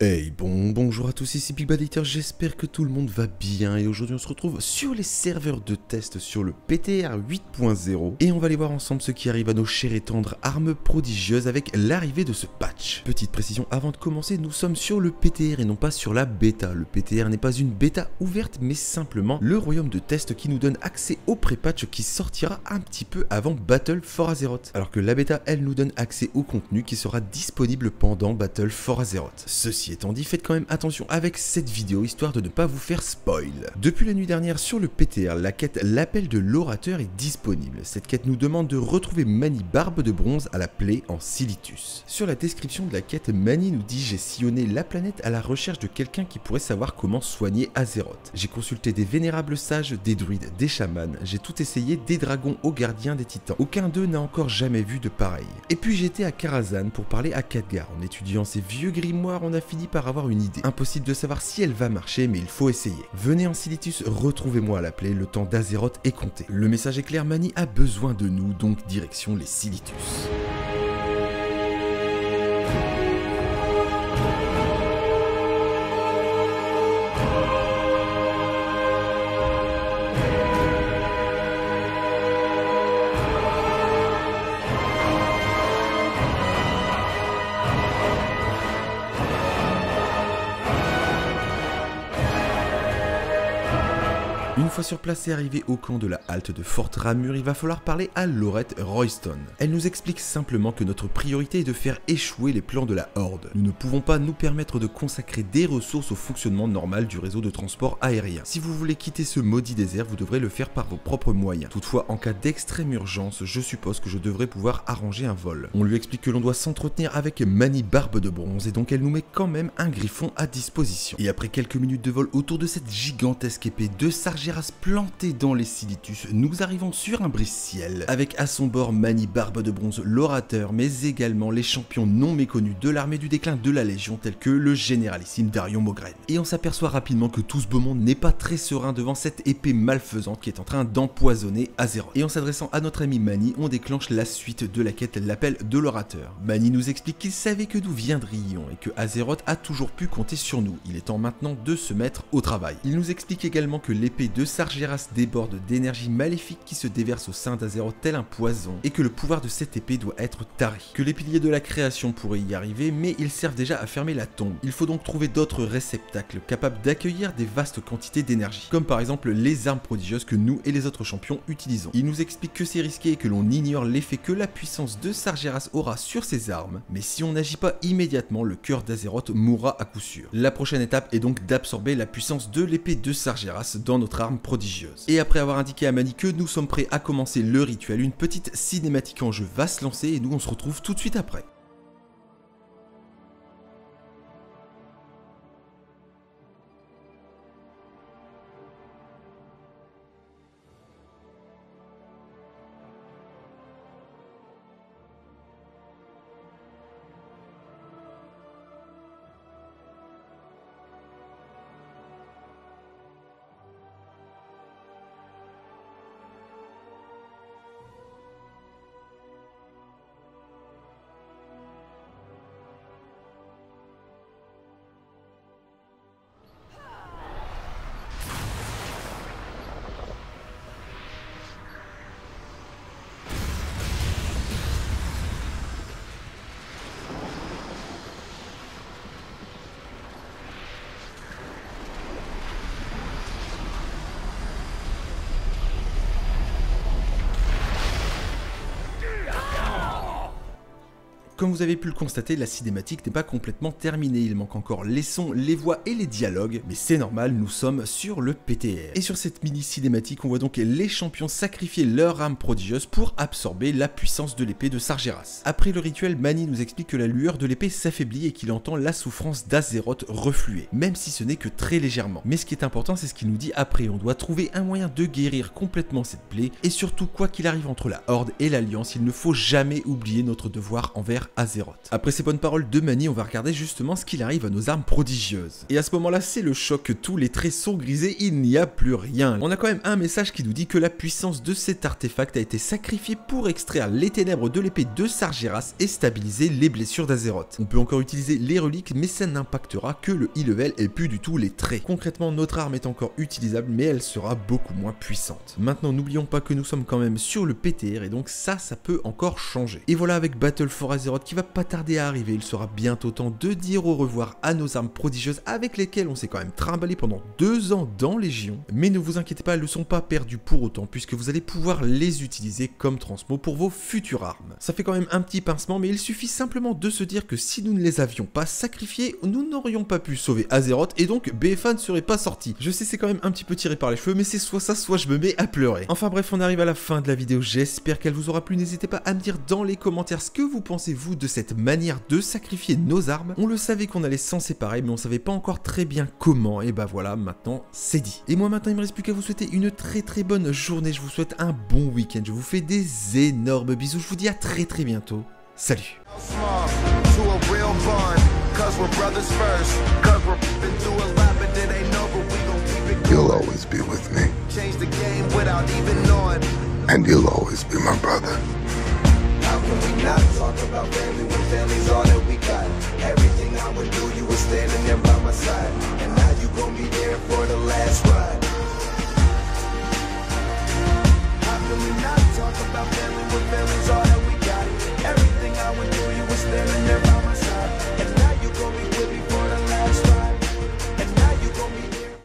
Hey, bonjour à tous, ici Big Bad Eater, j'espère que tout le monde va bien et aujourd'hui on se retrouve sur les serveurs de test sur le PTR 8.0 et on va aller voir ensemble ce qui arrive à nos chères et tendres armes prodigieuses avec l'arrivée de ce patch. Petite précision avant de commencer, nous sommes sur le PTR et non pas sur la bêta. Le PTR n'est pas une bêta ouverte mais simplement le royaume de test qui nous donne accès au pré-patch qui sortira un petit peu avant Battle for Azeroth. Alors que la bêta elle nous donne accès au contenu qui sera disponible pendant Battle for Azeroth. Ceci étant dit, faites quand même attention avec cette vidéo histoire de ne pas vous faire spoil. Depuis la nuit dernière sur le PTR, la quête L'appel de l'orateur est disponible. Cette quête nous demande de retrouver Mani Barbe de Bronze à la plaie en Silitus. Sur la description de la quête, Mani nous dit: j'ai sillonné la planète à la recherche de quelqu'un qui pourrait savoir comment soigner Azeroth. J'ai consulté des vénérables sages, des druides, des chamans, j'ai tout essayé des dragons aux gardiens des titans. Aucun d'eux n'a encore jamais vu de pareil. Et puis j'étais à Karazhan pour parler à Khadgar. En étudiant ces vieux grimoires, on a fini par avoir une idée. Impossible de savoir si elle va marcher, mais il faut essayer. Venez en Silitus, retrouvez-moi à la plaie, le temps d'Azeroth est compté. Le message est clair, Mani a besoin de nous, donc direction les Silitus. Une fois sur place et arrivé au camp de la halte de Fort Ramur, il va falloir parler à Laurette Royston. Elle nous explique simplement que notre priorité est de faire échouer les plans de la Horde. Nous ne pouvons pas nous permettre de consacrer des ressources au fonctionnement normal du réseau de transport aérien. Si vous voulez quitter ce maudit désert, vous devrez le faire par vos propres moyens. Toutefois, en cas d'extrême urgence, je suppose que je devrais pouvoir arranger un vol. On lui explique que l'on doit s'entretenir avec Mani Barbe de Bronze et donc elle nous met quand même un griffon à disposition. Et après quelques minutes de vol autour de cette gigantesque épée de Sargeras plantée dans les Silitus, nous arrivons sur un brise-ciel, avec à son bord Mani Barbe de Bronze, l'orateur, mais également les champions non méconnus de l'armée du déclin de la Légion, tels que le généralissime Darion Mogren. Et on s'aperçoit rapidement que tout ce beau monde n'est pas très serein devant cette épée malfaisante qui est en train d'empoisonner Azeroth. Et en s'adressant à notre ami Mani, on déclenche la suite de la quête L'appel de l'orateur. Mani nous explique qu'il savait que nous viendrions et que Azeroth a toujours pu compter sur nous. Il est temps maintenant de se mettre au travail. Il nous explique également que l'épée de Sargeras déborde d'énergie maléfique qui se déverse au sein d'Azeroth tel un poison et que le pouvoir de cette épée doit être taré. Que les piliers de la création pourraient y arriver, mais ils servent déjà à fermer la tombe. Il faut donc trouver d'autres réceptacles capables d'accueillir des vastes quantités d'énergie, comme par exemple les armes prodigieuses que nous et les autres champions utilisons. Il nous explique que c'est risqué et que l'on ignore l'effet que la puissance de Sargeras aura sur ces armes, mais si on n'agit pas immédiatement, le cœur d'Azeroth mourra à coup sûr. La prochaine étape est donc d'absorber la puissance de l'épée de Sargeras dans notre arme prodigieuse. Et après avoir indiqué à Mani que nous sommes prêts à commencer le rituel, une petite cinématique en jeu va se lancer et nous on se retrouve tout de suite après. Comme vous avez pu le constater, la cinématique n'est pas complètement terminée, il manque encore les sons, les voix et les dialogues, mais c'est normal, nous sommes sur le PTR. Et sur cette mini cinématique, on voit donc les champions sacrifier leur âme prodigieuse pour absorber la puissance de l'épée de Sargeras. Après le rituel, Mani nous explique que la lueur de l'épée s'affaiblit et qu'il entend la souffrance d'Azeroth refluer, même si ce n'est que très légèrement. Mais ce qui est important, c'est ce qu'il nous dit après, on doit trouver un moyen de guérir complètement cette plaie, et surtout quoi qu'il arrive entre la Horde et l'Alliance, il ne faut jamais oublier notre devoir envers Azeroth. Après ces bonnes paroles de Manny, on va regarder justement ce qu'il arrive à nos armes prodigieuses. Et à ce moment-là, c'est le choc, tous les traits sont grisés, il n'y a plus rien. On a quand même un message qui nous dit que la puissance de cet artefact a été sacrifiée pour extraire les ténèbres de l'épée de Sargeras et stabiliser les blessures d'Azeroth. On peut encore utiliser les reliques, mais ça n'impactera que le e-level et plus du tout les traits. Concrètement, notre arme est encore utilisable, mais elle sera beaucoup moins puissante. Maintenant, n'oublions pas que nous sommes quand même sur le PTR et donc ça peut encore changer. Et voilà, avec Battle for Azeroth qui va pas tarder à arriver, il sera bientôt temps de dire au revoir à nos armes prodigieuses avec lesquelles on s'est quand même trimballé pendant 2 ans dans Légion. Mais ne vous inquiétez pas, elles ne sont pas perdues pour autant puisque vous allez pouvoir les utiliser comme transmo pour vos futures armes. Ça fait quand même un petit pincement, mais il suffit simplement de se dire que si nous ne les avions pas sacrifiés, nous n'aurions pas pu sauver Azeroth et donc BFA ne serait pas sorti. Je sais, c'est quand même un petit peu tiré par les cheveux, mais c'est soit ça, soit je me mets à pleurer. Enfin bref, on arrive à la fin de la vidéo, j'espère qu'elle vous aura plu. N'hésitez pas à me dire dans les commentaires ce que vous pensez vous de cette manière de sacrifier nos armes. On le savait qu'on allait s'en séparer, mais on savait pas encore très bien comment, et bah voilà, maintenant c'est dit. Et moi maintenant il me reste plus qu'à vous souhaiter une très bonne journée, je vous souhaite un bon week-end, je vous fais des énormes bisous, je vous dis à très bientôt, salut. You'll always be with me. And you'll always be my brother. How can we not talk about family when family's all that we got? Everything I would do, you were standing there by my side.